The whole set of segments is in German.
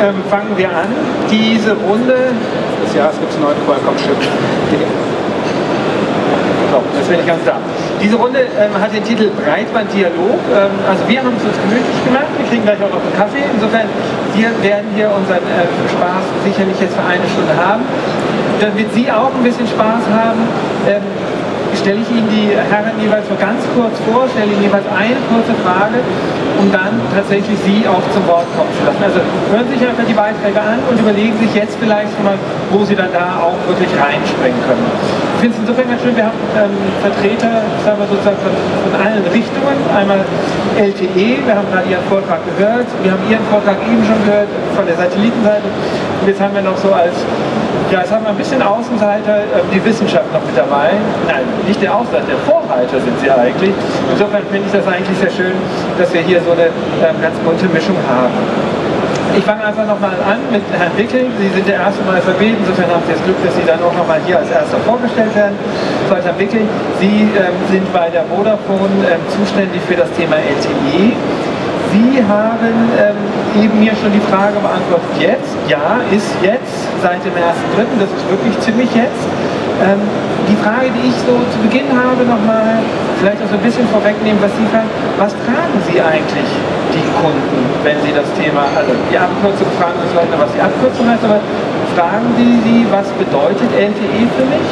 fangen wir an. Diese Runde des Jahres gibt es einen neuen Qualcomm-Chip. So, jetzt bin ich ganz da. Diese Runde hat den Titel Breitbanddialog. Also wir haben es uns gemütlich gemacht. Wir kriegen gleich auch noch einen Kaffee. Insofern, wir werden hier unseren Spaß sicherlich jetzt für eine Stunde haben. Damit Sie auch ein bisschen Spaß haben, stelle ich Ihnen die Herren jeweils nur ganz kurz vor, stelle Ihnen jeweils eine kurze Frage, um dann tatsächlich Sie auch zum Wort kommen zu lassen. Also hören Sie sich einfach die Beiträge an und überlegen sich jetzt vielleicht mal, wo Sie dann da auch wirklich reinspringen können. Ich finde es insofern ganz schön, wir haben Vertreter, sagen wir sozusagen von allen Richtungen. Einmal LTE, wir haben gerade Ihren Vortrag gehört, wir haben Ihren Vortrag eben schon gehört von der Satellitenseite. Und jetzt haben wir noch so als, ja, jetzt haben wir ein bisschen Außenseiter, die Wissenschaft noch mit dabei. Nein, nicht der Außenseiter, der Vorreiter sind sie eigentlich. Insofern finde ich das eigentlich sehr schön, dass wir hier so eine ganz bunte Mischung haben. Ich fange einfach nochmal an mit Herrn Wickel. Sie sind der erste Mal Alphabet, insofern haben Sie das Glück, dass Sie dann auch nochmal hier als Erster vorgestellt werden. So, Herr Wickel, Sie sind bei der Vodafone zuständig für das Thema LTE. Sie haben eben mir schon die Frage beantwortet, jetzt, ja, ist jetzt, seit dem 1.3., das ist wirklich ziemlich jetzt. Die Frage, die ich so zu Beginn habe, nochmal vielleicht auch so ein bisschen vorwegnehmen, was Sie fragen, was fragen Sie eigentlich die Kunden, wenn Sie das Thema, also die Abkürzung fragen Sie vielleicht noch, was die Abkürzung heißt, aber fragen Sie, was bedeutet LTE für mich?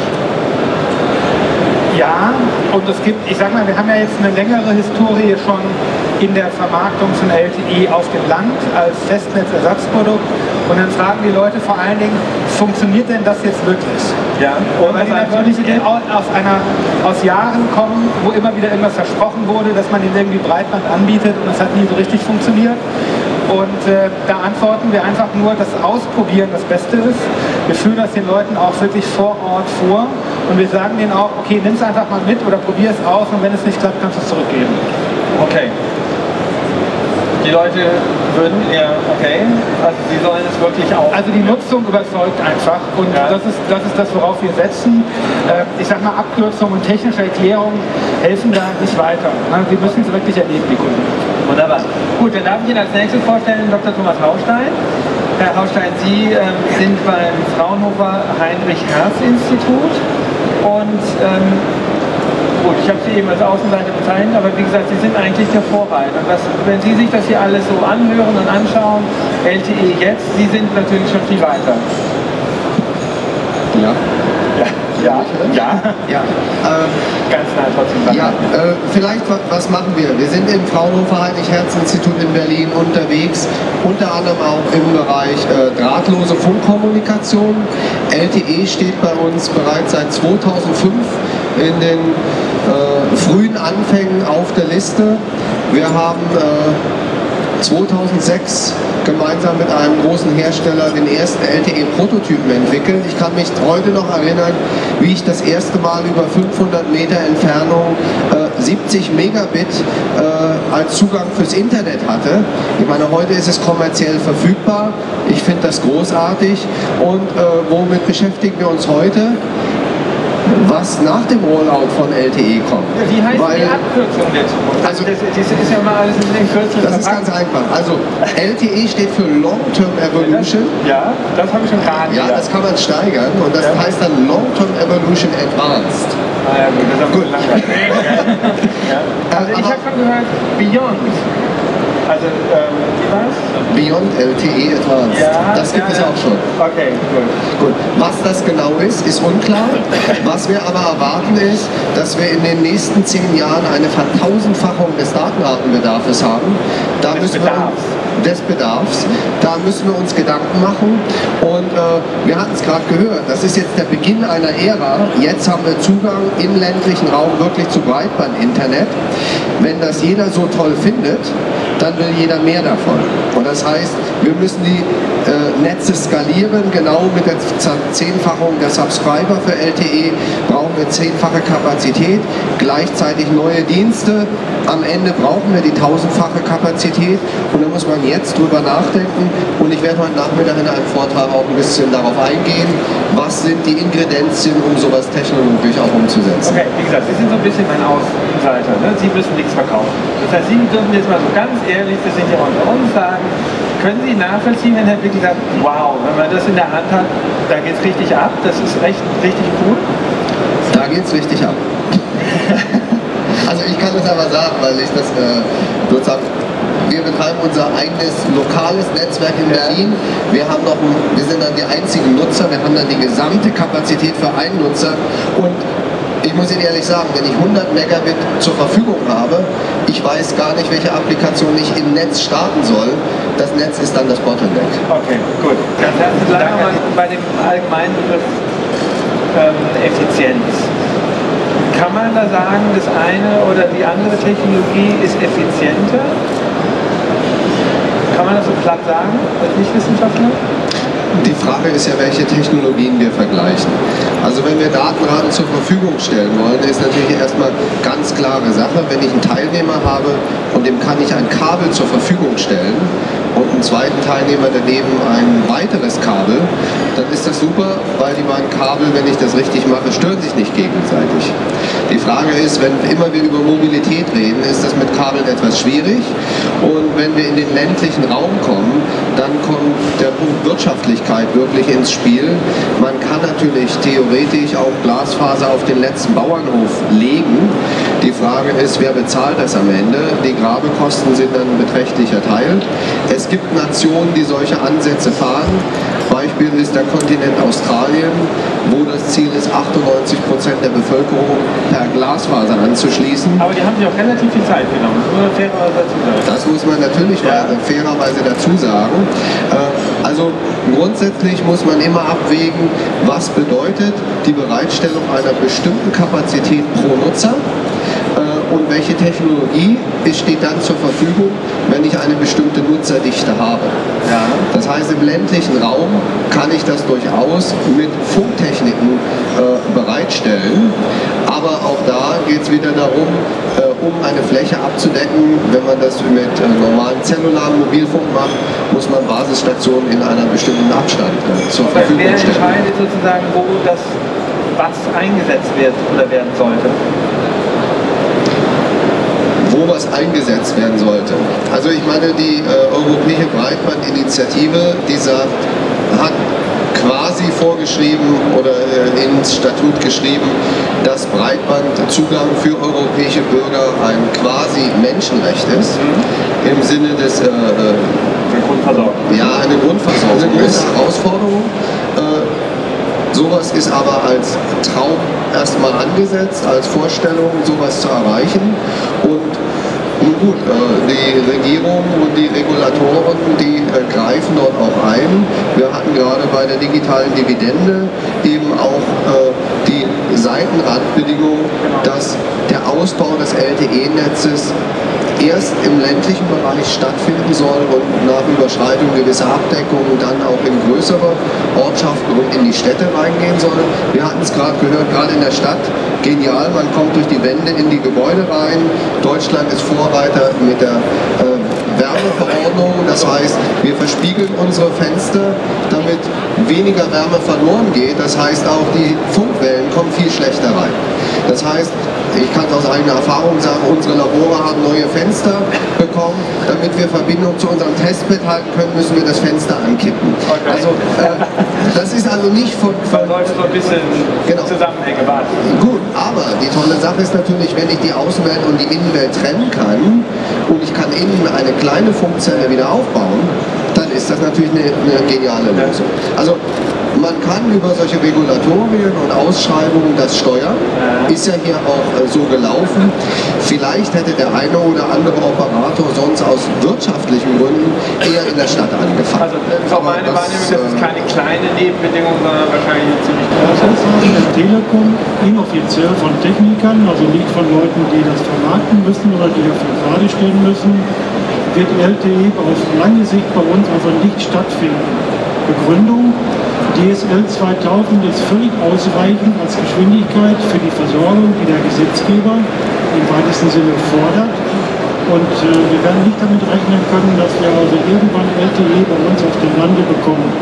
Ja, und es gibt, ich sag mal, wir haben ja jetzt eine längere Historie schon in der Vermarktung von LTE auf dem Land als Festnetzersatzprodukt. Und dann fragen die Leute vor allen Dingen, funktioniert denn das jetzt wirklich? Ja. Und weil die natürlich aus Jahren kommen, wo immer wieder irgendwas versprochen wurde, dass man ihnen irgendwie Breitband anbietet und das hat nie so richtig funktioniert. Und da antworten wir einfach nur, dass Ausprobieren das Beste ist. Wir führen das den Leuten auch wirklich vor Ort vor und wir sagen denen auch, okay, nimm es einfach mal mit oder probier es aus und wenn es nicht klappt, kannst du es zurückgeben. Okay. Die Leute würden, ja, okay, also sie sollen es wirklich auch. Also die Nutzung überzeugt einfach und ja, das ist das, worauf wir setzen. Ich sag mal, Abkürzung und technische Erklärung helfen da nicht weiter. Sie müssen es wirklich erleben, die Kunden. Wunderbar. Gut, dann darf ich Ihnen als nächstes vorstellen Dr. Thomas Haustein. Herr Haustein, Sie sind beim Fraunhofer Heinrich-Hertz-Institut und gut, ich habe Sie eben als Außenseiter bezeichnet, aber wie gesagt, Sie sind eigentlich der Vorreiter. Und wenn Sie sich das hier alles so anhören und anschauen, LTE jetzt, Sie sind natürlich schon viel weiter. Ja. Ganz nah trotzdem. Ja, vielleicht, was machen wir? Wir sind im Fraunhofer Heinrich-Hertz-Institut in Berlin unterwegs, unter anderem auch im Bereich drahtlose Funkkommunikation. LTE steht bei uns bereits seit 2005 in den frühen Anfängen auf der Liste. Wir haben 2006 gemeinsam mit einem großen Hersteller den ersten LTE-Prototypen entwickelt. Ich kann mich heute noch erinnern, wie ich das erste Mal über 500 Meter Entfernung 70 Megabit als Zugang fürs Internet hatte. Ich meine, heute ist es kommerziell verfügbar. Ich finde das großartig. Und womit beschäftigen wir uns heute? Was nach dem Rollout von LTE kommt. Wie heißt die Abkürzung der Zukunft? Also, das ist ja mal alles in den Kürzeln. Das ist ganz einfach. Also LTE steht für Long-Term Evolution. Ja, das habe ich schon gerade. Ja, das kann man steigern und das heißt dann Long-Term Evolution Advanced. Ah ja gut, das ist aber langweilig. Ja. Also ich habe schon gehört, Beyond. Also, wie war's? Beyond LTE Advanced. Ja, das gibt es auch schon. Okay, gut. Was das genau ist unklar. Was wir aber erwarten ist, dass wir in den nächsten 10 Jahren eine Vertausendfachung des Datenratenbedarfs haben. Des Bedarfs. Da müssen wir uns Gedanken machen und wir hatten es gerade gehört, das ist jetzt der Beginn einer Ära. Jetzt haben wir Zugang im ländlichen Raum wirklich zu Breitband-Internet. Wenn das jeder so toll findet, dann will jeder mehr davon. Und das heißt, wir müssen die Netze skalieren, genau mit der 10-fachung der Subscriber für LTE brauchen wir 10-fache Kapazität, gleichzeitig neue Dienste, am Ende brauchen wir die 1000-fache Kapazität und da muss man jetzt drüber nachdenken und ich werde heute Nachmittag in einem Vortrag auch ein bisschen darauf eingehen, was sind die Ingredienzien, um sowas technologisch auch umzusetzen. Okay, wie gesagt, Sie sind so ein bisschen mein Außenseiter, ne? Sie müssen nichts verkaufen. Das heißt, Sie dürfen jetzt mal so ganz ehrlich, das sind ja unter uns, sagen, können Sie nachvollziehen, wenn Herr Bickel sagt, wow, wenn man das in der Hand hat, da geht es richtig ab, das ist richtig cool? Da geht es richtig ab. Also ich kann das aber sagen, weil ich das sozusagen, wir betreiben unser eigenes lokales Netzwerk in Berlin. Wir sind dann die einzigen Nutzer, wir haben dann die gesamte Kapazität für einen Nutzer und ich muss Ihnen ehrlich sagen, wenn ich 100 Megabit zur Verfügung habe, ich weiß gar nicht, welche Applikation ich im Netz starten soll. Das Netz ist dann das Bottleneck. Okay, gut. Ganz herzlichen Dank bei dem allgemeinen Begriff Effizienz. Kann man da sagen, das eine oder die andere Technologie ist effizienter? Kann man das so platt sagen, als Nichtwissenschaftler? Die Frage ist ja, welche Technologien wir vergleichen. Also wenn wir Datenraten zur Verfügung stellen wollen, ist natürlich erstmal ganz klare Sache, wenn ich einen Teilnehmer habe und dem kann ich ein Kabel zur Verfügung stellen und einen zweiten Teilnehmer daneben ein weiteres Kabel, dann ist das super, weil die beiden Kabel, wenn ich das richtig mache, stören sich nicht gegenseitig. Die Frage ist, wenn immer wir über Mobilität reden, ist das mit Kabeln etwas schwierig und wenn wir in den ländlichen Raum kommen, dann kommt der Punkt Wirtschaftlichkeit wirklich ins Spiel. Man kann natürlich theoretisch auch Glasfaser auf den letzten Bauernhof legen. Die Frage ist, wer bezahlt das am Ende? Die Grabekosten sind dann ein beträchtlicher Teil. Es gibt Nationen, die solche Ansätze fahren. Beispiel ist der Kontinent Australien, wo das Ziel ist, 98% der Bevölkerung per Glasfaser anzuschließen. Aber die haben sich auch relativ viel Zeit genommen, das muss man fairerweise dazu sagen. Das muss man natürlich fairerweise dazu sagen. Also grundsätzlich muss man immer abwägen, was bedeutet die Bereitstellung einer bestimmten Kapazität pro Nutzer. Und welche Technologie steht dann zur Verfügung, wenn ich eine bestimmte Nutzerdichte habe. Ja. Das heißt, im ländlichen Raum kann ich das durchaus mit Funktechniken bereitstellen, aber auch da geht es wieder darum, um eine Fläche abzudecken, wenn man das mit normalen zellularen Mobilfunk macht, muss man Basisstationen in einem bestimmten Abstand zur Verfügung stellen. Wer entscheidet sozusagen, wo das was eingesetzt wird oder werden sollte? Wo was eingesetzt werden sollte. Also ich meine, die Europäische Breitbandinitiative, die hat quasi vorgeschrieben oder ins Statut geschrieben, dass Breitbandzugang für europäische Bürger ein quasi Menschenrecht ist, im Sinne des eine Grundversorgung. Ja, eine Grundversorgung. Das ist eine große Herausforderung. Sowas ist aber als Traum erstmal angesetzt, als Vorstellung, sowas zu erreichen. Und nun gut, die Regierung und die Regulatoren, die greifen dort auch ein. Wir hatten gerade bei der digitalen Dividende eben auch die Seitenrandbedingung, dass der Ausbau des LTE-Netzes erst im ländlichen Bereich stattfinden soll und nach Überschreitung gewisser Abdeckungen dann auch in größere Ortschaften und in die Städte reingehen soll. Wir hatten es gerade gehört, gerade in der Stadt, genial, man kommt durch die Wände in die Gebäude rein. Deutschland ist Vorreiter mit der Wärmeverordnung, das heißt, wir verspiegeln unsere Fenster, damit weniger Wärme verloren geht. Das heißt, auch die Funkwellen kommen viel schlechter rein. Das heißt, ich kann es aus eigener Erfahrung sagen, unsere Labore haben neue Fenster bekommen. Damit wir Verbindung zu unserem Testbed halten können, müssen wir das Fenster ankippen. Okay. Also, das ist also nicht von Man sollte so ein bisschen Zusammenhänge warten. Gut, aber die tolle Sache ist natürlich, wenn ich die Außenwelt und die Innenwelt trennen kann und ich kann innen eine kleine Funkzelle wieder aufbauen, dann ist das natürlich eine geniale Lösung. Also man kann über solche Regulatorien und Ausschreibungen das steuern. Ist ja hier auch so gelaufen. Vielleicht hätte der eine oder andere Operator sonst aus wirtschaftlichen Gründen eher in der Stadt angefangen. Also das ist auch meine Wahrnehmung, das ist keine kleine Nebenbedingung, sondern wahrscheinlich eine ziemlich große. Der Telekom inoffiziell von Technikern, also nicht von Leuten, die das vermarkten müssen oder die dafür gerade stehen müssen, wird LTE auf lange Sicht bei uns also nicht stattfinden. Begründung: DSL 2000 ist völlig ausreichend als Geschwindigkeit für die Versorgung, die der Gesetzgeber im weitesten Sinne fordert. Und wir werden nicht damit rechnen können, dass wir also irgendwann LTE bei uns auf dem Lande bekommen.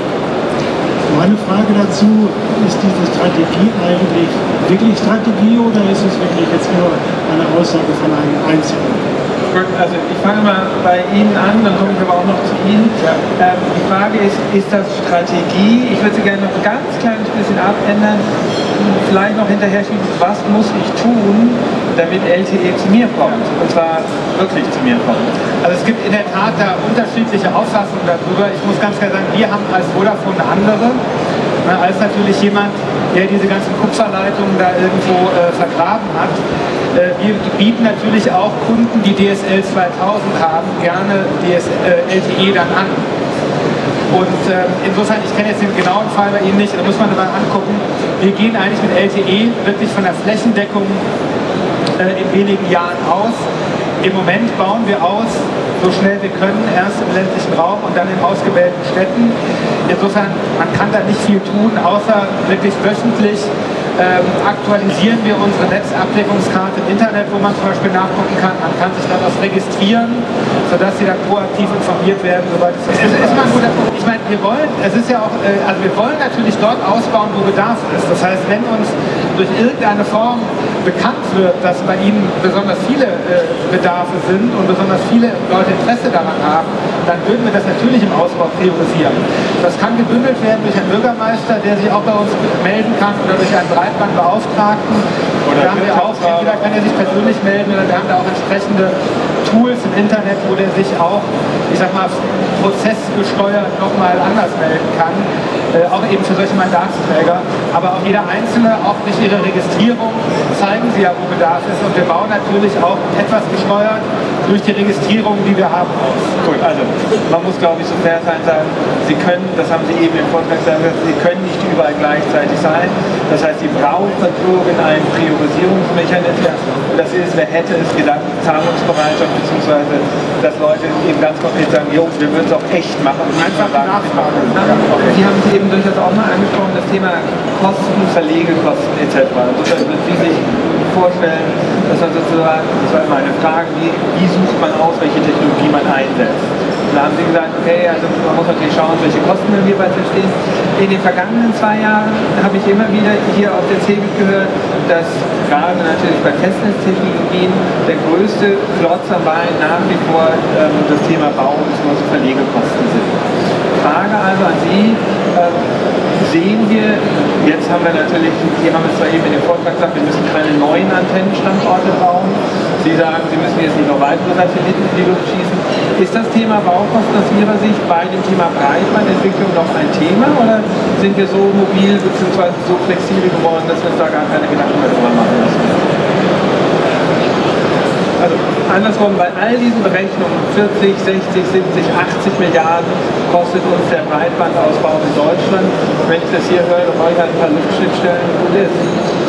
Meine Frage dazu: Ist diese Strategie eigentlich wirklich Strategie oder ist es wirklich jetzt nur eine Aussage von einem Einzigen? Gut, also ich fange mal bei Ihnen an, dann komme ich aber auch noch zu Ihnen. Ja. Die Frage ist das Strategie? Ich würde sie gerne noch ein ganz kleines bisschen abändern. Vielleicht noch hinterher schieben, was muss ich tun, damit LTE zu mir kommt? Und zwar wirklich zu mir kommt. Also es gibt in der Tat da unterschiedliche Auffassungen darüber. Ich muss ganz klar sagen, wir haben als Vodafone eine andere, als natürlich jemand, der diese ganzen Kupferleitungen da irgendwo vergraben hat. Wir bieten natürlich auch Kunden, die DSL 2000 haben, gerne LTE dann an. Und insofern, ich kenne jetzt den genauen Fall bei Ihnen nicht, da muss man mal angucken. Wir gehen eigentlich mit LTE wirklich von der Flächendeckung in wenigen Jahren aus. Im Moment bauen wir aus, so schnell wir können, erst im ländlichen Raum und dann in ausgewählten Städten. Insofern, man kann da nicht viel tun, außer wirklich wöchentlich aktualisieren wir unsere Netzabdeckungskarte im Internet, wo man zum Beispiel nachgucken kann. Man kann sich darauf registrieren, sodass Sie dann proaktiv informiert werden, sobald es ist. Es ist mal ein guter Punkt. Ich meine, wir wollen, es ist ja auch, also wir wollen natürlich dort ausbauen, wo Bedarf ist. Das heißt, wenn uns durch irgendeine Form bekannt wird, dass bei Ihnen besonders viele Bedarfe sind und besonders viele Leute Interesse daran haben, dann würden wir das natürlich im Ausbau priorisieren. Das kann gebündelt werden durch einen Bürgermeister, der sich auch bei uns melden kann, oder durch einen Breitbandbeauftragten. Oder da haben wir auch, entweder kann er sich persönlich melden, oder wir haben da auch entsprechende Tools im Internet, wo der sich auch, ich sag mal, prozessgesteuert nochmal anders melden kann. Auch eben für solche Mandatsträger. Aber auch jeder Einzelne, auch durch ihre Registrierung, zeigen sie ja, wo Bedarf ist. Und wir bauen natürlich auch etwas gesteuert durch die Registrierung, die wir haben, aus. Gut, also man muss, glaube ich, so fair sein, sagen, Sie können, das haben Sie eben im Vortrag gesagt, Sie können nicht überall gleichzeitig sein. Das heißt, Sie brauchen einen Priorisierungsmechanismus. Und das ist, wer hätte es gedacht, Zahlungsbereitschaft, beziehungsweise, dass Leute eben ganz konkret sagen, jo, wir würden es auch echt machen. Einfach nachfragen. Sie haben es eben durchaus auch mal angesprochen, das Thema Kosten, Verlegekosten etc. Insofern würden Sie sich vorstellen, dass man sozusagen, das war immer eine Frage, wie sucht man aus, welche Technologie man einsetzt. Und da haben Sie gesagt, okay, also man muss natürlich schauen, welche Kosten dann jeweils entstehen. In den vergangenen 2 Jahren habe ich immer wieder hier auf der CeBIT gehört, dass gerade natürlich bei Festnetztechnologien der größte Klotz am Bein nach wie vor das Thema Bau bzw. Verlegekosten sind. Frage also an Sie, sehen wir, jetzt haben wir natürlich, Sie haben es zwar eben in dem Vortrag gesagt, wir müssen keine neuen Antennenstandorte bauen. Sie sagen, Sie müssen jetzt nicht noch weitere Satelliten in die Luft schießen. Ist das Thema Baukosten aus Ihrer Sicht bei dem Thema Breitbandentwicklung noch ein Thema oder sind wir so mobil bzw. so flexibel geworden, dass wir uns da gar keine Gedanken mehr drüber machen müssen? Also andersrum, bei all diesen Berechnungen, 40, 60, 70, 80 Milliarden kostet uns der Breitbandausbau in Deutschland. Wenn ich das hier höre, dann brauche ich halt ein paar Luftschnittstellen und gut ist.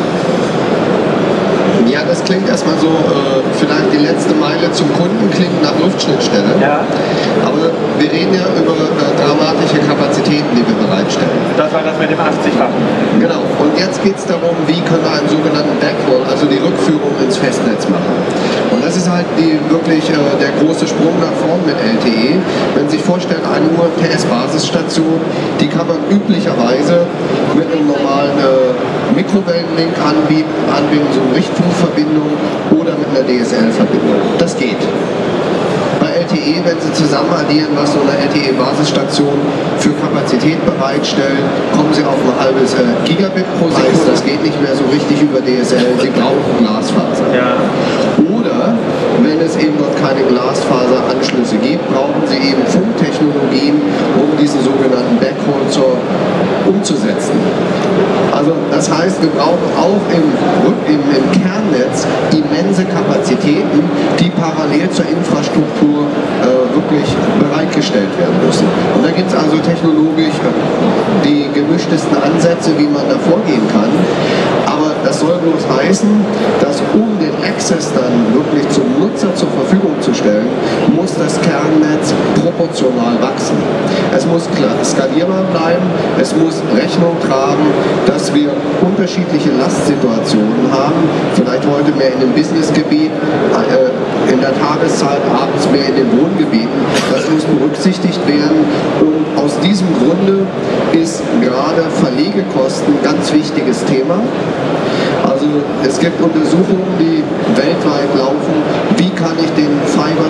Ja, das klingt erstmal so, vielleicht die letzte Meile zum Kunden klingt nach Luftschnittstelle. Ja. Aber wir reden ja über dramatische Kapazitäten, die wir bereitstellen. Das war das mit dem 80-fachen. Genau. Und jetzt geht es darum, wie können wir einen sogenannten Backhaul, also die Rückführung ins Festnetz machen. Und das ist halt wirklich der große Sprung nach vorn mit LTE. Wenn Sie sich vorstellen, eine UMTS-Basisstation, die kann man üblicherweise mit einem normalen Mikrowellenlink anbieten, so eine Richtfunkverbindung oder mit einer DSL-Verbindung. Das geht. Bei LTE, wenn Sie zusammen addieren, was so eine LTE-Basisstation für Kapazität bereitstellt, kommen Sie auf ein halbes Gigabit pro Sekunde. Das geht nicht mehr so richtig über DSL. Sie brauchen Glasfaser. Ja. Oder, wenn es eben dort keine Glasfaseranschlüsse gibt, brauchen Sie eben Funktechnologien, um diesen sogenannten Backhaul umzusetzen. Also das heißt, wir brauchen auch im Kernnetz immense Kapazitäten, die parallel zur Infrastruktur wirklich bereitgestellt werden müssen. Und da gibt es also technologisch die gemischtesten Ansätze, wie man da vorgehen kann. Aber das soll bloß heißen, dass um den Access dann wirklich zum Nutzer zur Verfügung zu stellen, muss das Kernnetz proportional wachsen. Es muss skalierbar bleiben, es muss Rechnung tragen, dass wir unterschiedliche Lastsituationen haben, vielleicht heute mehr in dem Businessgebiet, in der Tageszeit, abends mehr in den Wohngebieten. Das muss berücksichtigt werden und aus diesem Grunde ist gerade Verlegekosten ein ganz wichtiges Thema. Also es gibt Untersuchungen, die weltweit laufen, wie kann ich den Fiber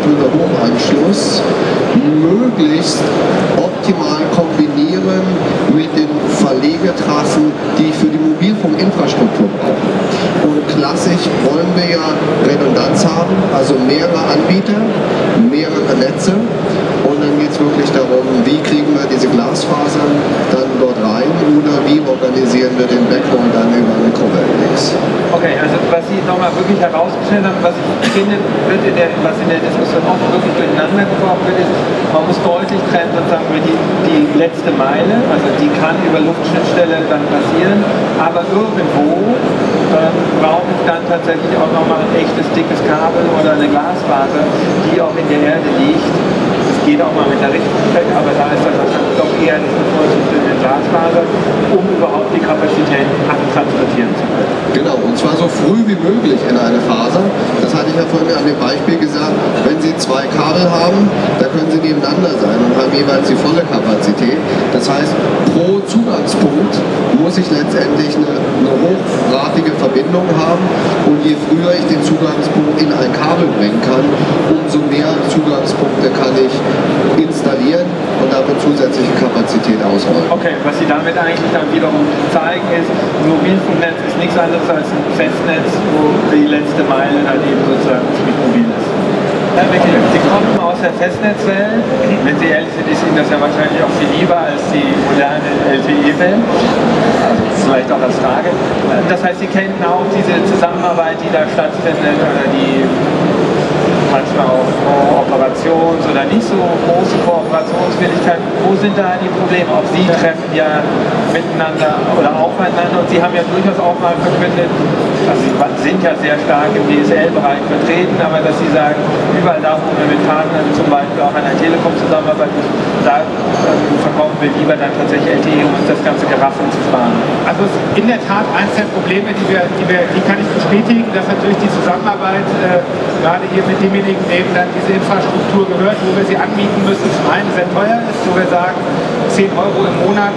möglichst optimal kombinieren mit den Verlegetrassen, die für die Mobilfunkinfrastruktur brauchen. Und klassisch wollen wir ja Redundanz haben, also mehrere Anbieter, mehrere Netze. Und dann geht es wirklich darum, wie kriegen wir diese Glasfasern dann dort rein oder wie organisieren wir den Backbone dann über Mikrowellenlinks. Okay, also was Sie nochmal wirklich herausgestellt haben, was ich finde, was in der Diskussion oft wirklich durcheinander geworfen wird, ist, man muss deutlich trennen, sozusagen, die letzte Meile, also die kann über Luftschnittstelle dann passieren, aber irgendwo brauche ich dann tatsächlich auch nochmal ein echtes dickes Kabel oder eine Glasfaser, die auch in der Erde liegt. Das geht auch mal mit der Richtfläche, aber da ist dann wahrscheinlich doch eher das bevorzugte mit Glasfaser, um überhaupt die Kapazität transportieren zu können. Genau, und zwar so früh wie möglich in eine Faser. Das hatte ich ja vorhin an dem Beispiel gesagt. Wenn Sie zwei Kabel haben, da können sie nebeneinander sein und haben jeweils die volle Kapazität. Das heißt, pro Zugangspunkt muss ich letztendlich eine hochgradige Verbindung haben und je früher ich den Zugangspunkt in ein Kabel bringen kann, umso mehr Zugangspunkte kann ich installieren und damit zusätzliche Kapazität ausrollen. Okay, was Sie damit eigentlich dann wiederum zeigen ist, ein Mobilfunknetz ist nichts anderes als ein Festnetz, wo die letzte Meile halt eben sozusagen ziemlich mobil ist. Herr Beckel, Sie kommen aus der Festnetzwelt. Wenn Sie ehrlich sind, ist Ihnen das ja wahrscheinlich auch viel lieber als die moderne LTE-Welt. Also vielleicht auch als Frage. Das heißt, Sie kennen auch diese Zusammenarbeit, die da stattfindet, oder die manchmal auch Kooperations- oder nicht so große Kooperationswilligkeiten. Wo sind da die Probleme? Auch Sie treffen ja miteinander oder aufeinander und Sie haben ja durchaus auch mal verkündet, also Sie sind ja sehr stark im DSL-Bereich vertreten, aber dass Sie sagen, überall da, wo wir mit Partnern zum Beispiel auch an der Telekom zusammenarbeiten, da verkaufen wir lieber dann tatsächlich LTE, um uns das ganze Geraffel zu sparen. Also es ist in der Tat eines der Probleme, die kann ich bestätigen, dass natürlich die Zusammenarbeit gerade hier mit demjenigen, dem dann diese Infrastruktur gehört, wo wir sie anbieten müssen, zum einen sehr teuer ist, wo wir sagen 10 Euro im Monat,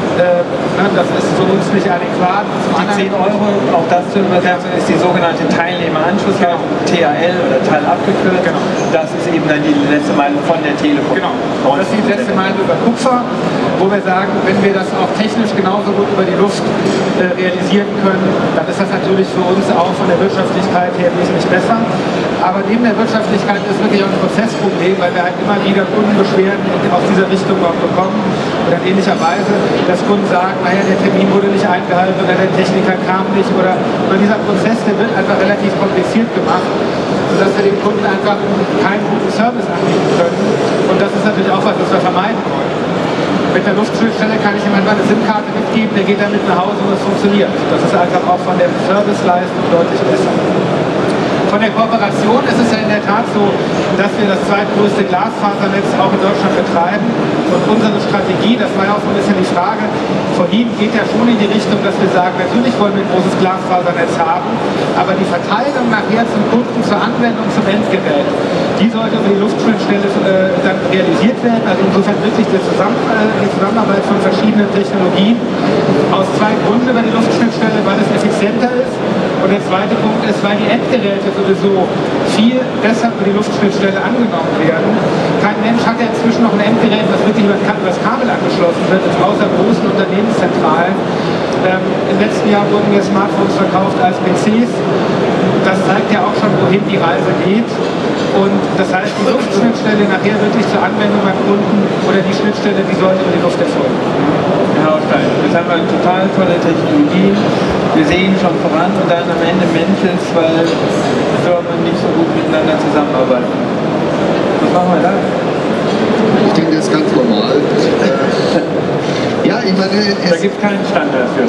das ist für uns nicht adäquat. Die 10 Euro, auch das zu übersetzen, ist die sogenannte Teilnehmeranschlussleistung, TAL oder Teil abgekürzt. Genau. Das ist eben dann die letzte Meile von der Telekom. Genau. Das ist die letzte Meile über Kupfer, wo wir sagen, wenn wir das auch technisch genauso gut über die Luft realisieren können, dann ist das natürlich für uns auch von der Wirtschaftlichkeit her wesentlich besser. Aber neben der Wirtschaftlichkeit ist wirklich auch ein Prozessproblem, weil wir halt immer wieder Kundenbeschwerden aus dieser Richtung auch bekommen oder in ähnlicher Weise, dass Kunden sagen, naja, der Termin wurde nicht eingehalten oder der Techniker kam nicht oder dieser Prozess, der wird einfach relativ kompliziert gemacht, sodass wir dem Kunden einfach keinen guten Service anbieten können. Und das ist natürlich auch was wir vermeiden wollen. Mit der Luftschnittstelle kann ich ihm einfach eine SIM-Karte mitgeben, der geht damit nach Hause und es funktioniert. Das ist einfach auch von der Serviceleistung deutlich besser. Von der Kooperation ist es ja in der Tat so, dass wir das zweitgrößte Glasfasernetz auch in Deutschland betreiben. Und unsere Strategie, das war ja auch so ein bisschen die Frage vorhin, geht ja schon in die Richtung, dass wir sagen, natürlich wollen wir ein großes Glasfasernetz haben, aber die Verteilung nachher zum Kunden, zur Anwendung, zum Endgerät, die sollte über die Luftschnittstelle dann realisiert werden. Also insofern wirklich die Zusammenarbeit von verschiedenen Technologien aus zwei Gründen über die Luftschnittstelle, weil es effizienter ist. Und der zweite Punkt ist, weil die Endgeräte sowieso viel besser über die Luftschnittstelle angenommen werden. Kein Mensch hat ja inzwischen noch ein Endgerät, was wirklich über das Kabel angeschlossen wird, außer großen Unternehmenszentralen. Im letzten Jahr wurden mir Smartphones verkauft als PCs. Das zeigt ja auch schon, wohin die Reise geht. Und das heißt, die Luftschnittstelle nachher wirklich zur Anwendung beim Kunden oder die Schnittstelle, die sollte über die Luft erfolgen. Herr Haustein, jetzt haben wir eine total tolle Technologie. Wir sehen schon voran und dann am Ende Menschen, weil Firmen nicht so gut miteinander zusammenarbeiten. Was machen wir da? Ich denke, das ist ganz normal. Ja, ich meine... Da gibt es keinen Standard für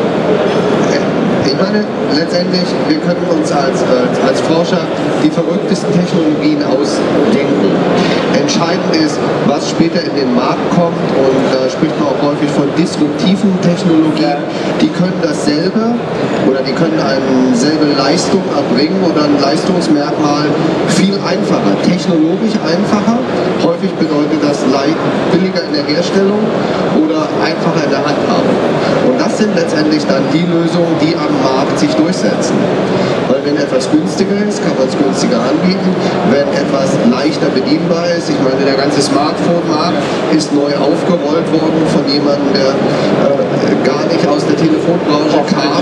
Ich meine, letztendlich, wir können uns als Forscher die verrücktesten Technologien ausdenken. Entscheidend ist, was später in den Markt kommt und da spricht man auch häufig von disruptiven Technologien. Die können dasselbe oder die können eine selbe Leistung erbringen oder ein Leistungsmerkmal viel einfacher, technologisch einfacher. Häufig bedeutet das billiger in der Herstellung oder einfacher in der Handhabung. Und das sind letztendlich dann die Lösungen, die am Markt sich durchsetzen. Weil wenn etwas günstiger ist, kann man es günstiger anbieten. Wenn etwas leichter bedienbar ist, ich meine, der ganze Smartphone-Markt ist neu aufgerollt worden von jemandem, der gar nicht aus der Telefonbranche kam,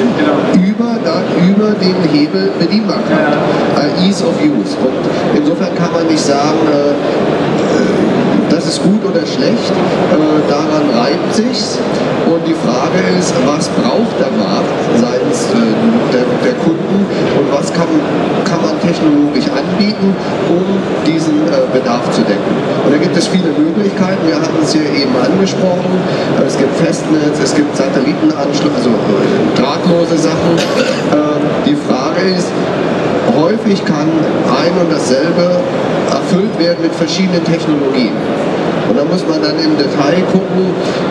über den Hebel Bedienbarkeit. Ease of Use. Und insofern kann man nicht sagen, das ist gut oder schlecht, daran reibt sich's. Und die Frage ist, was braucht der Markt seitens der Kunden und was kann man technologisch anbieten, um diesen Bedarf zu decken. Und da gibt es viele Möglichkeiten, wir hatten es hier eben angesprochen, es gibt Festnetz, es gibt Satellitenanschluss, also drahtlose Sachen. Die Frage ist, häufig kann ein und dasselbe erfüllt werden mit verschiedenen Technologien. Und da muss man dann im Detail gucken,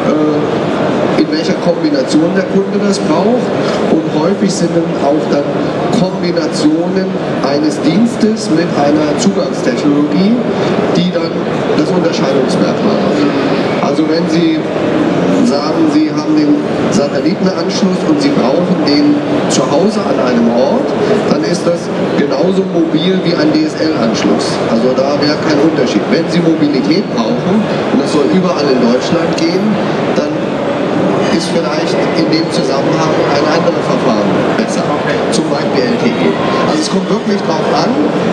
in welcher Kombination der Kunde das braucht. Und häufig sind dann auch dann Kombinationen eines Dienstes mit einer Zugangstechnologie, die dann das Unterscheidungsmerkmal hat. Also wenn Sie sagen, Sie haben den Satellitenanschluss und Sie brauchen den zu Hause an einem Ort, dann ist das genauso mobil wie ein DSL-Anschluss. Also da wäre kein Unterschied. Wenn Sie Mobilität brauchen, und das soll überall in Deutschland gehen, dann ist vielleicht in dem Zusammenhang ein anderes Verfahren besser, zum Beispiel LTE. Also es kommt wirklich darauf an,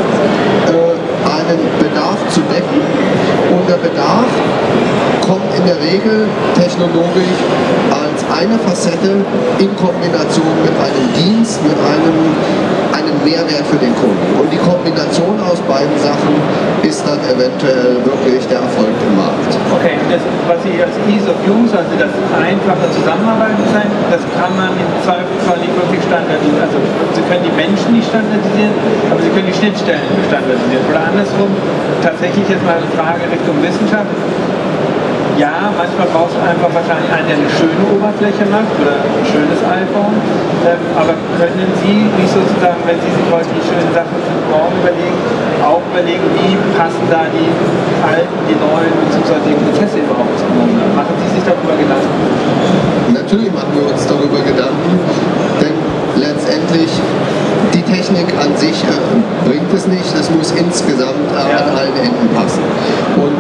einen Bedarf zu decken, und der Bedarf kommt in der Regel technologisch als eine Facette in Kombination mit einem Dienst, mit einem Mehrwert für den Kunden. Und die Kombination aus beiden Sachen ist dann eventuell wirklich der Erfolg im Markt. Okay, das, was Sie als Ease of Use, also das einfache Zusammenarbeiten sein, das kann man im Zweifelsfall nicht wirklich standardisieren. Also Sie können die Menschen nicht standardisieren, aber Sie können die Schnittstellen standardisieren. Oder andersrum, tatsächlich jetzt mal eine Frage Richtung Wissenschaft. Ja, manchmal brauchst du einfach wahrscheinlich einen, der eine schöne Oberfläche macht oder ein schönes iPhone. Aber können Sie, wie sozusagen, wenn Sie sich heute die schönen Sachen für morgen überlegen, auch überlegen, wie passen da die alten, die neuen bzw. die Prozesse überhaupt zueinander? Machen Sie sich darüber Gedanken? Natürlich machen wir uns darüber Gedanken, denn letztendlich die Technik an sich bringt es nicht, das muss insgesamt an allen Enden passen. Und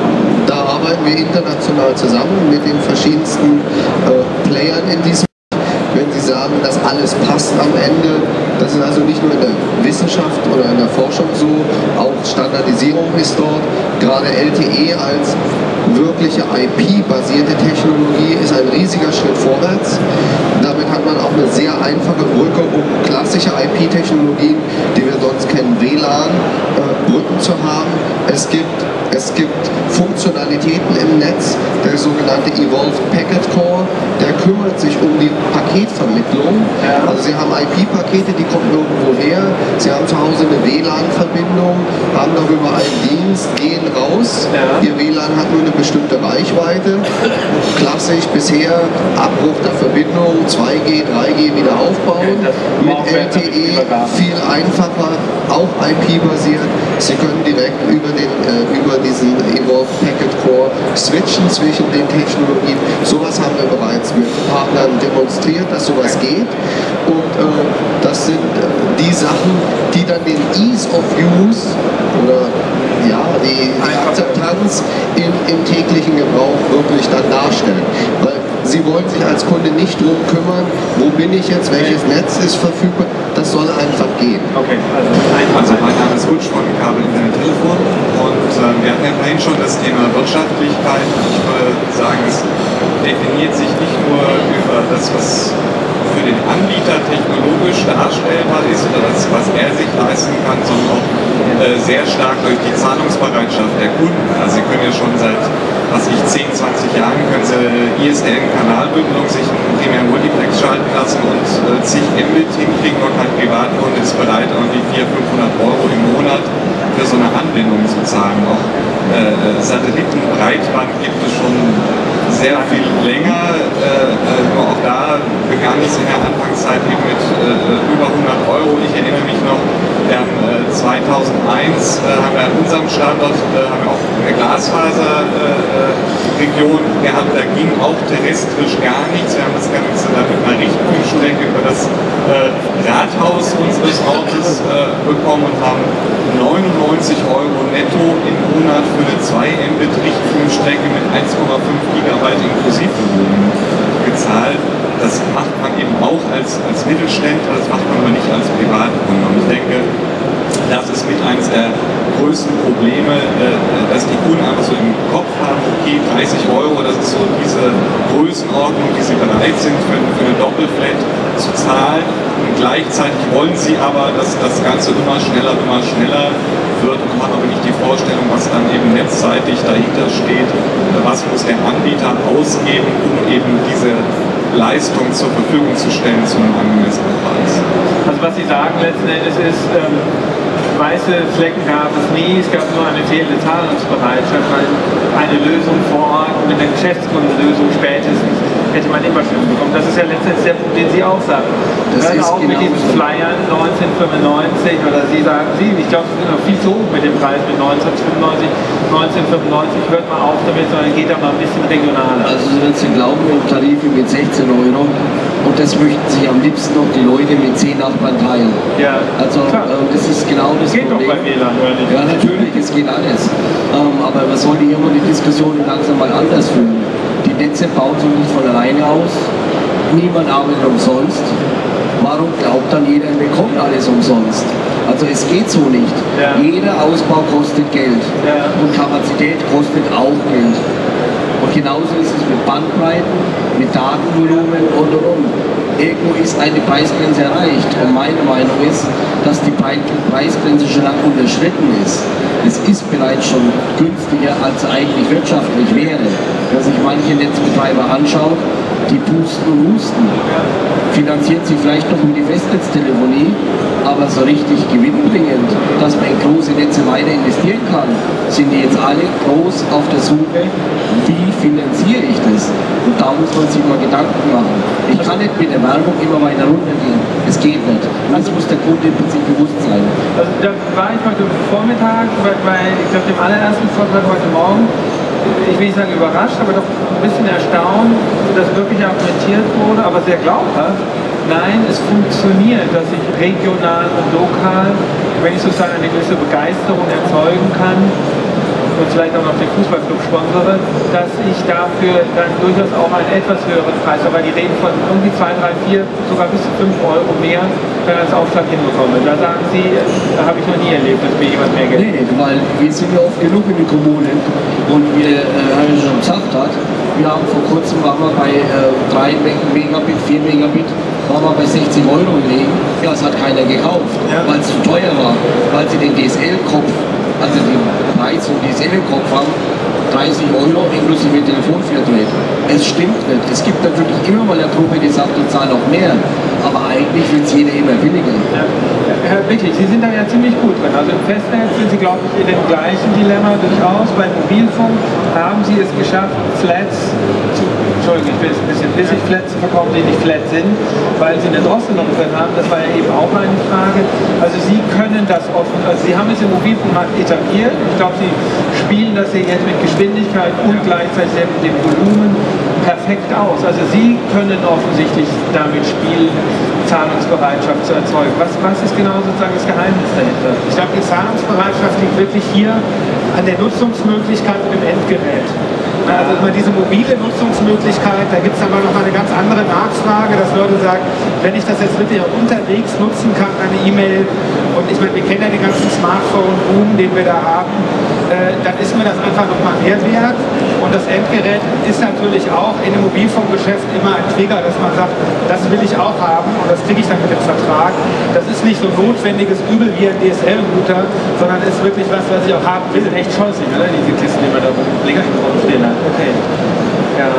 da arbeiten wir international zusammen mit den verschiedensten Playern in diesem. Wenn Sie sagen, dass alles passt am Ende, das ist also nicht nur in der Wissenschaft oder in der Forschung so, auch Standardisierung ist dort. Gerade LTE als wirkliche IP-basierte Technologie ist ein riesiger Schritt vorwärts. Damit hat man auch eine sehr einfache Brücke, um klassische IP-Technologien, die wir sonst kennen, WLAN, Brücken zu haben. Es gibt Funktionalitäten im Netz, der sogenannte Evolved Packet Core, der kümmert sich um die Paketvermittlung. Also Sie haben IP-Pakete, die kommen irgendwo her, Sie haben zu Hause eine WLAN-Verbindung, haben darüber einen Dienst, gehen raus, Ihr WLAN hat nur eine bestimmte Reichweite, klassisch bisher Abbruch der Verbindung, 2G, 3G wieder aufbauen, mit LTE viel einfacher, auch IP-basiert. Sie können direkt über diesen Evolved Packet Core switchen zwischen den Technologien. Sowas haben wir bereits mit Partnern demonstriert, dass sowas geht. Und das sind die Sachen, die dann den Ease of Use oder die Akzeptanz im täglichen Gebrauch wirklich dann darstellen. Weil Sie wollen sich als Kunde nicht darum kümmern, wo bin ich jetzt, welches Netz ist verfügbar, das soll einfach gehen. Okay, also mein Name ist Rutsch von Kabel Internet Telefon und wir hatten ja vorhin schon das Thema Wirtschaftlichkeit. Ich würde sagen, es definiert sich nicht nur über das, was für den Anbieter technologisch darstellbar ist oder das, was er sich leisten kann, sondern auch sehr stark durch die Zahlungsbereitschaft der Kunden. Also Sie können ja schon seit 10, 20 Jahren können Sie ISDN-Kanalbündelung sich einen primär Multiplex schalten lassen und zig Mbit hinkriegen und kein Privatkunde ist bereit, irgendwie 400, 500 Euro im Monat für so eine Anbindung zu zahlen. Auch Satellitenbreitband gibt es schon sehr viel länger, nur auch da begann es in der Anfangszeit eben mit über 100 Euro. Ich erinnere mich noch, wir haben 2 2001 haben wir an unserem Standort haben wir auch eine Glasfaserregion gehabt, da ging auch terrestrisch gar nichts. Wir haben das Ganze dann mit einer Richtfunkstrecke über das Rathaus unseres Ortes bekommen und haben 99 € netto im Monat für eine 2 Mbit Richtfunkstrecke mit 1,5 Gigabyte Inklusivvolumen gezahlt. Das macht man eben auch als Mittelständler, das macht man aber nicht als Privatkunde. Und ich denke, das ist mit eines der größten Probleme, dass die Kunden einfach so im Kopf haben, okay, 30 €, das ist so diese Größenordnung, die sie bereit sind für eine Doppelflat zu zahlen. Und gleichzeitig wollen sie aber, dass das Ganze immer schneller wird und haben aber nicht die Vorstellung, was dann eben netzseitig dahinter steht, was muss der Anbieter ausgeben, um eben diese Leistung zur Verfügung zu stellen zu einem angemessenen Preis. Also was Sie sagen letzten Endes ist, weiße Flecken gab es nie, es gab nur eine fehlende Zahlungsbereitschaft, weil eine Lösung vor Ort mit einer Geschäftskundenlösung spätestens hätte man immer schon bekommen. Das ist ja letztendlich der Punkt, den Sie auch sagen. Das ist auch mit diesen Flyern 1995 oder Sie sagen, ich glaube, es ist noch viel zu hoch mit dem Preis mit 1995, 1995, hört mal auf damit, sondern geht da mal ein bisschen regionaler. Also Sie glauben, im Tarif mit 16 € und das möchten sich am liebsten noch die Leute mit 10 Nachbarn teilen. Ja, also das ist genau das geht Problem. Doch bei WLAN, oder nicht? Ja, natürlich, es geht alles. Aber man sollte hier mal die Diskussion langsam mal anders führen. Die Netze bauen sich nicht von alleine aus. Niemand arbeitet umsonst. Warum glaubt dann jeder, er bekommt alles umsonst? Also es geht so nicht. Ja. Jeder Ausbau kostet Geld. Ja. Und Kapazität kostet auch Geld. Und genauso ist es mit Bandbreiten, mit Datenvolumen und. Irgendwo ist eine Preisgrenze erreicht. Und meine Meinung ist, dass die Preisgrenze schon lange unterschritten ist. Es ist bereits schon günstiger, als eigentlich wirtschaftlich wäre. Wenn sich manche Netzbetreiber anschaut, die pusten und husten. Finanziert sie vielleicht noch mit die Festnetztelefonie, aber so richtig gewinnbringend, dass man in große Netze weiter investieren kann, sind die jetzt alle groß auf der Suche, wie finanziere ich das? Und da muss man sich mal Gedanken machen. Ich kann nicht mit der Werbung immer weiter runtergehen. Es geht nicht. Also muss der Kunde im Prinzip bewusst sein. Also da war ich heute Vormittag, bei ich glaube dem allerersten Vortrag heute Morgen, ich will nicht sagen überrascht, aber doch ein bisschen erstaunt, dass wirklich argumentiert wurde, aber sehr glaubhaft. Nein, es funktioniert, dass ich regional und lokal, wenn ich sozusagen eine gewisse Begeisterung erzeugen kann und vielleicht auch noch den Fußballclub sponsere, dass ich dafür dann durchaus auch einen etwas höheren Preis, aber die reden von irgendwie 2, 3, 4, sogar bis zu 5 € mehr als Aufschlag hinbekomme. Da sagen Sie, habe ich noch nie erlebt, dass mir jemand mehr Geld gibt. Nee, weil wir sind ja oft genug in den Kommunen und wir haben ja schon gesagt hat, wir haben vor kurzem waren wir bei 3 Megabit, 4 Megabit, waren wir bei 60 € gelegen. Ja, es hat keiner gekauft, weil es zu teuer war, weil sie den DSL-Kopf, also den Preis vom DSL-Kopf haben, 30 € inklusive Telefonflatrate. Es stimmt nicht. Es gibt natürlich immer mal eine Gruppe, die sagt, ich zahle noch mehr. Aber eigentlich will es jeder immer billiger. Ja. Herr Wicklich, Sie sind da ja ziemlich gut drin. Also im Festnetz sind Sie, glaube ich, in dem gleichen Dilemma durchaus. Beim Mobilfunk haben Sie es geschafft, Flats zu, Entschuldigung, ich bin jetzt ein bisschen bissig, Flats zu verkaufen, die nicht flat sind, weil Sie eine Drosselung drin haben. Das war ja eben auch eine Frage. Also Sie können das offen, also Sie haben es im Mobilfunkmarkt etabliert. Ich glaube, Sie spielen das hier jetzt mit Geschwindigkeit und gleichzeitig mit dem Volumen perfekt aus. Also Sie können offensichtlich damit spielen, Zahlungsbereitschaft zu erzeugen. Was ist genau sozusagen das Geheimnis dahinter? Ich glaube, die Zahlungsbereitschaft liegt wirklich hier an der Nutzungsmöglichkeit mit dem Endgerät. Also immer diese mobile Nutzungsmöglichkeit, da gibt es aber noch mal eine ganz andere Nachfrage, dass Leute sagen, wenn ich das jetzt wirklich auch unterwegs nutzen kann, eine E-Mail, und ich meine, wir kennen ja den ganzen Smartphone-Boom, den wir da haben, dann ist mir das einfach nochmal mehr wert. Und das Endgerät ist natürlich auch in dem Mobilfunkgeschäft immer ein Trigger, dass man sagt, das will ich auch haben und das kriege ich dann mit dem Vertrag. Das ist nicht so notwendiges Übel wie ein DSL-Router, sondern ist wirklich was ich auch haben will. Echt scheußlich, oder? Diese Kisten, die man da rumstehen hat. Okay. Ja.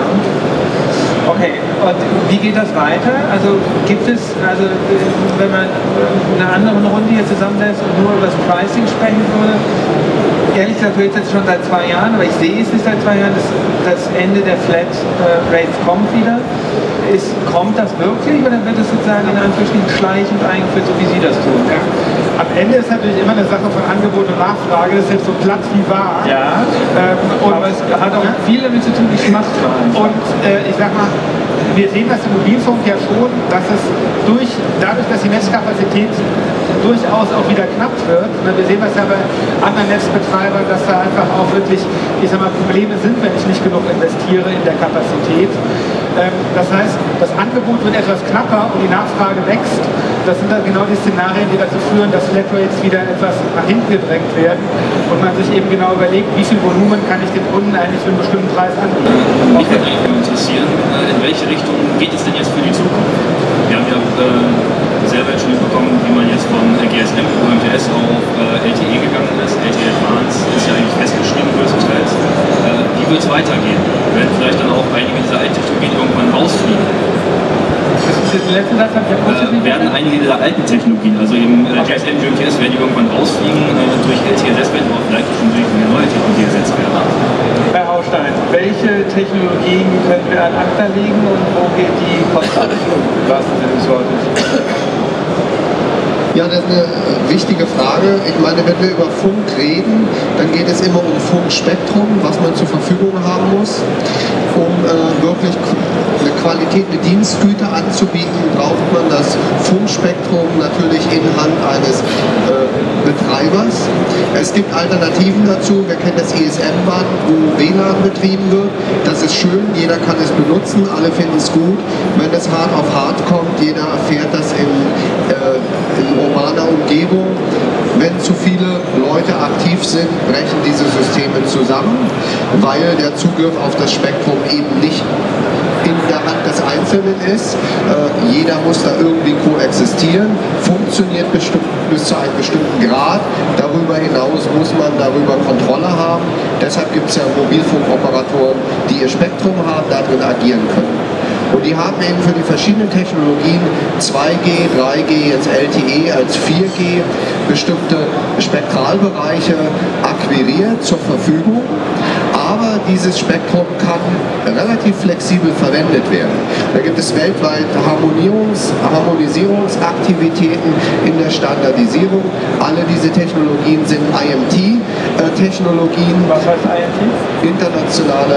Okay, und wie geht das weiter? Also gibt es, also wenn man in einer anderen Runde hier zusammensetzt und nur über das Pricing sprechen würde, ehrlich gesagt, höre ich jetzt schon seit 2 Jahren, aber ich sehe es nicht seit 2 Jahren, das Ende der Flat Rates kommt wieder. kommt das wirklich oder wird es sozusagen in Anführungsstrichen schleichend eingeführt, so wie Sie das tun? Ja. Am Ende ist natürlich immer eine Sache von Angebot und Nachfrage, das ist jetzt so platt wie wahr. Ja, aber es hat auch viel damit zu tun, wie es macht. Und ich sag mal, wir sehen das im Mobilfunk ja schon, dass es dadurch, dass die Netzkapazität durchaus auch wieder knapp wird. Wir sehen das ja bei anderen Netzbetreibern, dass da einfach auch wirklich, ich sag mal, Probleme sind, wenn ich nicht genug investiere in der Kapazität. Das heißt, das Angebot wird etwas knapper und die Nachfrage wächst. Das sind dann genau die Szenarien, die dazu führen, dass Flatrates wieder etwas nach hinten gedrängt werden und man sich eben genau überlegt, wie viel Volumen kann ich dem Kunden eigentlich für einen bestimmten Preis anbieten. Mich würde eigentlich mal interessieren, in welche Richtung geht es denn jetzt für die Zukunft? Wir haben ja selber schon mitbekommen, wie man jetzt von GSM, UMTS auf LTE gegangen ist. LTE Advanced ist ja eigentlich festgeschrieben größtenteils. Wie wird es weitergehen? Werden vielleicht dann auch einige dieser alten Technologien irgendwann rausfliegen? Den letzten Satz habe ich ja kurz werden einige dieser alten Technologien, also eben GSM, UMTS, werden die irgendwann rausfliegen durch LTE ersetzt werden, aber vielleicht schon durch eine neue Technologie ersetzt werden. Herr Haustein, welche Technologien können wir an ACTA legen und wo geht die Post ab? Was sind das Wortes? Ja, das ist eine wichtige Frage. Ich meine, wenn wir über Funk reden, dann geht es immer um Funkspektrum, was man zur Verfügung haben muss. Um wirklich eine Qualität mit Dienstgüter anzubieten, braucht man das Funkspektrum natürlich in Hand eines Betreibers. Es gibt Alternativen dazu. Wir kennen das ISM-Band, wo WLAN betrieben wird. Das ist schön, jeder kann es benutzen, alle finden es gut. Wenn es hart auf hart kommt, jeder erfährt das in urbaner Umgebung. Wenn zu viele Leute aktiv sind, brechen diese Systeme zusammen, weil der Zugriff auf das Spektrum eben nicht in der Hand des Einzelnen ist. Jeder muss da irgendwie koexistieren, funktioniert bis zu einem bestimmten Grad. Darüber hinaus muss man darüber Kontrolle haben. Deshalb gibt es ja Mobilfunkoperatoren, die ihr Spektrum haben, darin agieren können. Und die haben eben für die verschiedenen Technologien 2G, 3G, jetzt LTE als 4G bestimmte Spektralbereiche akquiriert zur Verfügung. Aber dieses Spektrum kann relativ flexibel verwendet werden. Da gibt es weltweit Harmonisierungsaktivitäten in der Standardisierung. Alle diese Technologien sind IMT-Technologien. Was heißt IMT? Internationale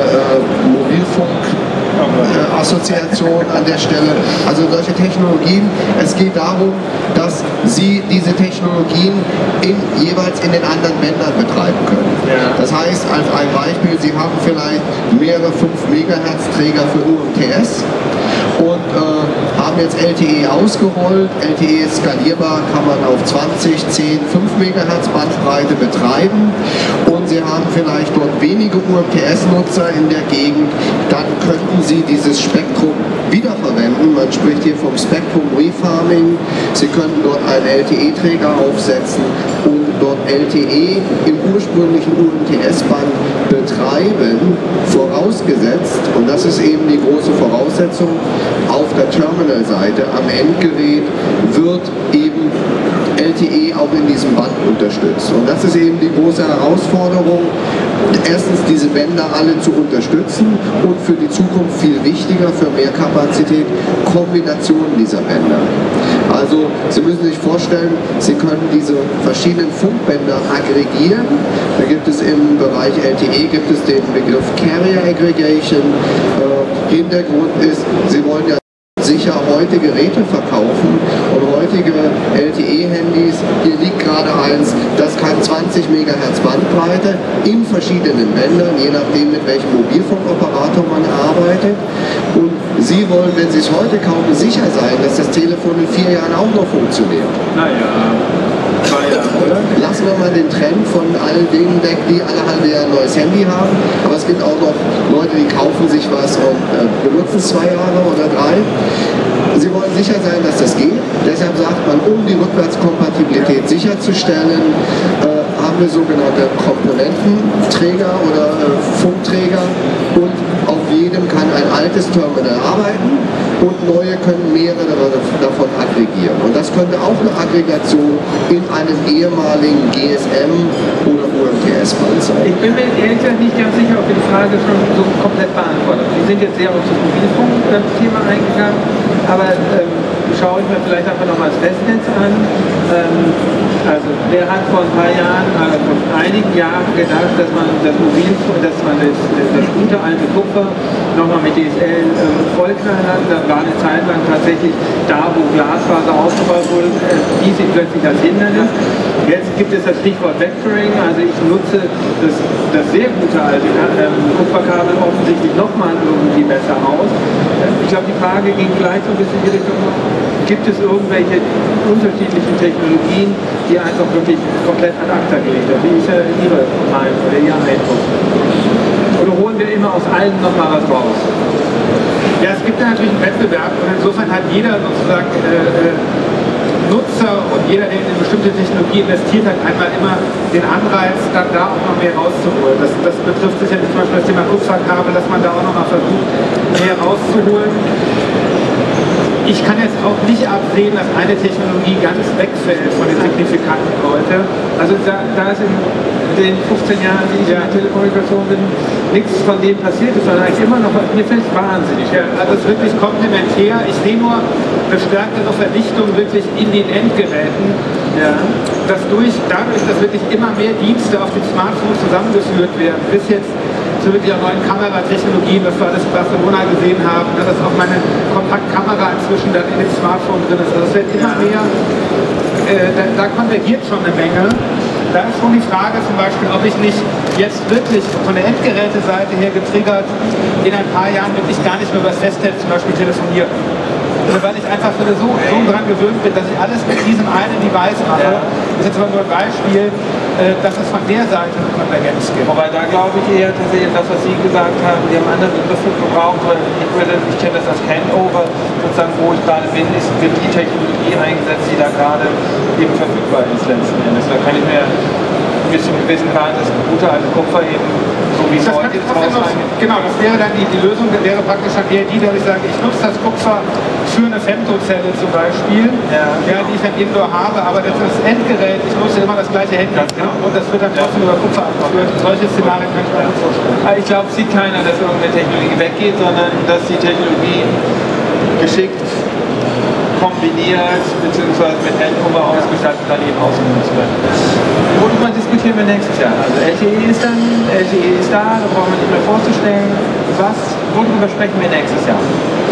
Mobilfunkassoziation an der Stelle. Also solche Technologien. Es geht darum, dass Sie diese Technologien jeweils in den anderen Bändern betreiben können. Ja. Das heißt, als ein Beispiel, Sie haben vielleicht mehrere 5 MHz Träger für UMTS und haben jetzt LTE ausgerollt. LTE ist skalierbar, kann man auf 20, 10, 5 MHz Bandbreite betreiben und Sie haben vielleicht dort wenige UMTS-Nutzer in der Gegend, dann könnten Sie dieses Spektrum wiederverwenden. Man spricht hier vom Spektrum Refarming. Sie könnten dort einen LTE-Träger aufsetzen und dort LTE im ursprünglichen UMTS-Band betreiben, vorausgesetzt, und das ist eben die große Voraussetzung, auf der Terminal-Seite am Endgerät wird eben LTE auch in diesem Band unterstützt. Und das ist eben die große Herausforderung, erstens diese Bänder alle zu unterstützen und für die Zukunft viel wichtiger, für mehr Kapazität, Kombinationen dieser Bänder. Also Sie müssen sich vorstellen, Sie können diese verschiedenen Funkbänder aggregieren. Da gibt es im Bereich LTE gibt es den Begriff Carrier Aggregation. Hintergrund ist, Sie wollen ja sicher heute Geräte verkaufen und heutige LTE-Handys, hier liegt gerade eins, das kann 20 MHz Bandbreite in verschiedenen Bändern, je nachdem mit welchem Mobilfunkoperator man arbeitet. Und Sie wollen, wenn Sie es heute kaufen, sicher sein, dass das Telefon in 4 Jahren auch noch funktioniert. Naja, 2 Jahre, oder? Lassen wir mal den Trend von all denen weg, die alle halbe Jahr ein neues Handy haben. Aber es gibt auch noch Leute, die kaufen sich was und benutzen es 2 Jahre oder 3. Sie wollen sicher sein, dass das geht. Deshalb sagt man, um die Rückwärtskompatibilität sicherzustellen, haben wir sogenannte Komponententräger oder Funkträger und auf jedem kann ein altes Terminal arbeiten und neue können mehrere davon aggregieren. Und das könnte auch eine Aggregation in einem ehemaligen GSM oder UMTS-Fall sein. Ich bin mir ehrlich gesagt nicht ganz sicher, ob wir die Frage schon so komplett beantwortet. Wir sind jetzt sehr auf das Mobilfunk-Thema eingegangen, aber schaue ich mir vielleicht einfach nochmal das Festnetz an. Also wer hat vor ein paar Jahren, vor einigen Jahren gedacht, dass man das Mobilfunk, dass man das gute alte Kupfer nochmal mit DSL vollknallen hat. Da war eine Zeit lang tatsächlich da, wo Glasfaser ausgebaut wurde, die sind plötzlich als Hindernis. Jetzt gibt es das Stichwort Vectoring, also ich nutze das sehr gute alte Kupferkabel offensichtlich nochmal irgendwie besser aus. Ich glaube, die Frage ging gleich so ein bisschen in die Richtung, gibt es irgendwelche unterschiedlichen Technologien, die einfach wirklich komplett ad acta gelegt haben? Wie ist ja Ihre Meinung oder Ihr Eindruck? Oder holen wir immer aus allen nochmal was raus? Ja, es gibt ja natürlich einen Wettbewerb und insofern hat jeder sozusagen Nutzer und jeder, der in eine bestimmte Technologie investiert hat, einmal immer den Anreiz, dann da auch noch mehr rauszuholen. Das betrifft sicherlich zum Beispiel das Thema Kupferkabel, dass man da auch noch mal versucht, mehr rauszuholen. Ich kann jetzt auch nicht absehen, dass eine Technologie ganz wegfällt von den Signifikanten heute. Also da ist in den 15 Jahren, die ich in der Telekommunikation bin, nichts von dem passiert ist, sondern eigentlich immer noch, mir fällt es wahnsinnig. Ja, also es ist wirklich komplementär. Ich sehe nur eine stärkere Verdichtung wirklich in den Endgeräten. Ja. Dadurch, dass wirklich immer mehr Dienste auf dem Smartphone zusammengeführt werden, bis jetzt zu wirklich auch neuen Kameratechnologien, was wir alles in Barcelona gesehen haben, dass auch meine Kompaktkamera inzwischen dann in dem Smartphone drin ist. Also es wird immer mehr, da konvergiert schon eine Menge. Da ist schon die Frage zum Beispiel, ob ich nicht jetzt wirklich von der Endgeräteseite her getriggert in ein paar Jahren wirklich gar nicht mehr über das Festnetz zum Beispiel telefoniere. Weil ich einfach so dran gewöhnt bin, dass ich alles mit diesem einen Device mache. Das ist jetzt aber nur ein Beispiel, dass es von der Seite eine Konvergenz gibt. Wobei da glaube ich eher tatsächlich das, was Sie gesagt haben, wir haben andere Begriffe gebraucht, weil ich kenne das als Handover, sozusagen, wo ich gerade bin, wird die Technologie eingesetzt, die da gerade eben verfügbar ist letzten Endes. Da kann ich mir bis zu einem gewissen Grad das gute alte Kupfer eben, so wie es heute ist, genau, das wäre dann die Lösung, wäre praktisch dann eher die, dass ich sage, ich nutze das Kupfer für eine Femtozelle zum Beispiel, die ich dann indoor habe, aber das ist das Endgerät, ich nutze immer das gleiche Handgerät und das wird dann trotzdem über Kupfer abgeführt. Solche Szenarien kann ich mir vorstellen. Ich glaube, es sieht keiner, dass irgendeine Technologie weggeht, sondern dass die Technologie geschickt kombiniert bzw. mit Handover ausgestattet dann eben ausgenutzt wird. Worüber diskutieren wir nächstes Jahr? Also LTE ist da, da braucht man nicht mehr vorzustellen. Worüber sprechen wir nächstes Jahr?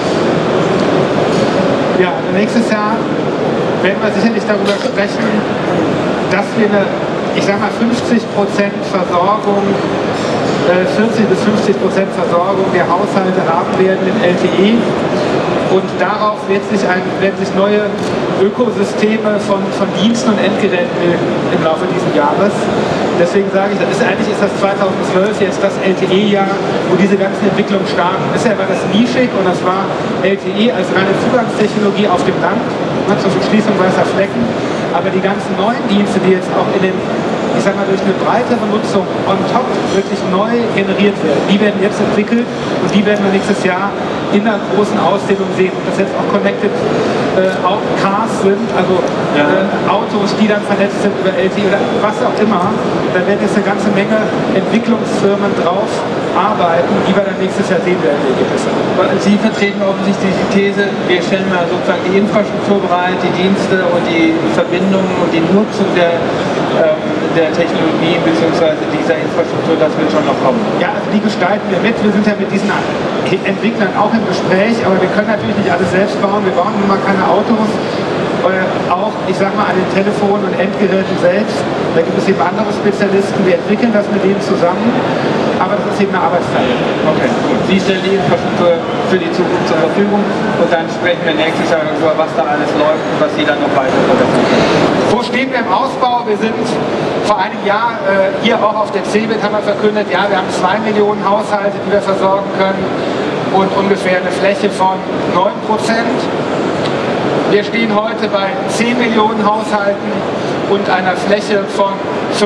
Ja, also nächstes Jahr werden wir sicherlich darüber sprechen, dass wir eine, ich sag mal 50% Versorgung, 40 bis 50% Versorgung der Haushalte haben werden in LTE. Und darauf werden sich neue Ökosysteme von Diensten und Endgeräten bilden im Laufe dieses Jahres. Deswegen sage ich, eigentlich ist das 2012 jetzt das LTE-Jahr, wo diese ganzen Entwicklungen starten. Bisher war das nischig und das war LTE als reine Zugangstechnologie auf dem Land, zur Verschließung weißer Flecken. Aber die ganzen neuen Dienste, die jetzt auch in den, ich sag mal, durch eine breitere Nutzung on top wirklich neu generiert werden, die werden jetzt entwickelt und die werden wir nächstes Jahr in einer großen Ausdehnung sehen. Ob das jetzt auch Connected Cars sind, also Autos, die dann vernetzt sind über LTE oder was auch immer, da werden jetzt eine ganze Menge Entwicklungsfirmen drauf arbeiten, die wir dann nächstes Jahr sehen werden, die Ergebnisse. Sie vertreten offensichtlich die These, wir stellen mal sozusagen die Infrastruktur bereit, die Dienste und die Verbindungen und die Nutzung der Technologie bzw. dieser Infrastruktur, das wird schon noch kommen. Ja, also die gestalten wir mit. Wir sind ja mit diesen Entwicklern auch im Gespräch, aber wir können natürlich nicht alles selbst bauen. Wir bauen nun mal keine Autos. Auch, ich sag mal, an den Telefonen und Endgeräten selbst. Da gibt es eben andere Spezialisten, wir entwickeln das mit denen zusammen, aber das ist eben eine Arbeitsteilung. Okay, gut. Sie stellen die Infrastruktur für die Zukunft zur Verfügung und dann sprechen wir nächstes Jahr darüber, was da alles läuft und was Sie dann noch weiter verbessern können. Wo stehen wir im Ausbau? Wir sind vor einem Jahr hier auch auf der CeBIT haben wir verkündet, ja, wir haben 2 Millionen Haushalte, die wir versorgen können und ungefähr eine Fläche von 9%. Wir stehen heute bei 10 Millionen Haushalten und einer Fläche von 35%,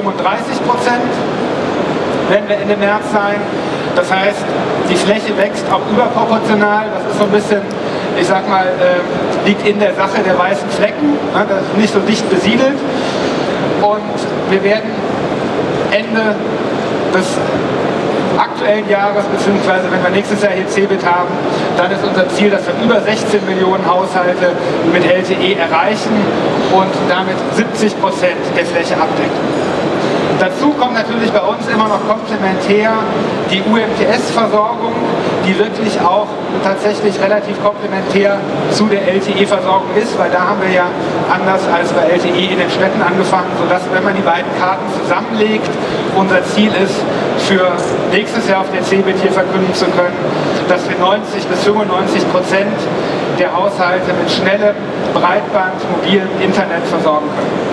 werden wir Ende März sein. Das heißt, die Fläche wächst auch überproportional. Das ist so ein bisschen, ich sag mal, liegt in der Sache der weißen Flecken. Das ist nicht so dicht besiedelt. Und wir werden Ende des aktuellen Jahres, beziehungsweise wenn wir nächstes Jahr hier CeBIT haben, dann ist unser Ziel, dass wir über 16 Millionen Haushalte mit LTE erreichen und damit 70% der Fläche abdecken. Dazu kommt natürlich bei uns immer noch komplementär die UMTS-Versorgung, die wirklich auch tatsächlich relativ komplementär zu der LTE-Versorgung ist, weil da haben wir ja anders als bei LTE in den Städten angefangen, sodass, wenn man die beiden Karten zusammenlegt, unser Ziel ist, für nächstes Jahr auf der CeBIT hier verkünden zu können, dass wir 90 bis 95% der Haushalte mit schnellem Breitband, mobilem Internet versorgen können.